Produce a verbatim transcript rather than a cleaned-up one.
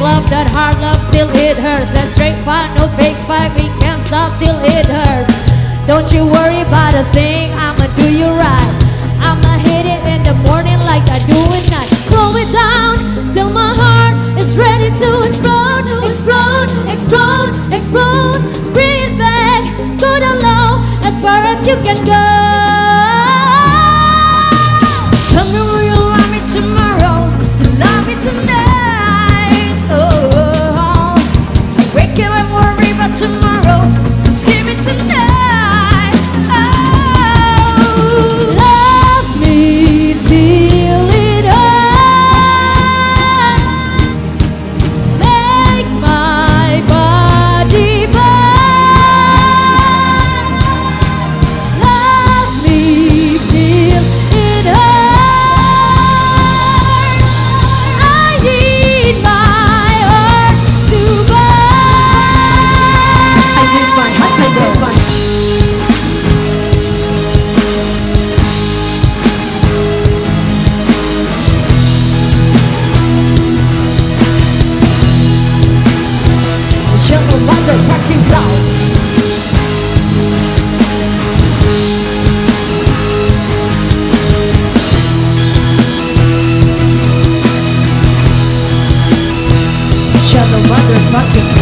love, that hard love till it hurts. That straight fight, no fake fight, we can't stop till it hurts. Don't you worry about a thing, I'ma do you right. I'ma hit it in the morning like I do at night. Slow it down till my heart is ready to explode, explode, explode, explode. Bring it back, go down low, as far as you can go. Tell me will you love me tomorrow, you love me tonight. Oh, so wake up and worry about tomorrow, just give it tonight. Oh, love me till it hurts, make my body burn. Love me till it hurts, I need my heart to burn. I need my heart to burn. Shut the motherfucking down. Shut the motherfucking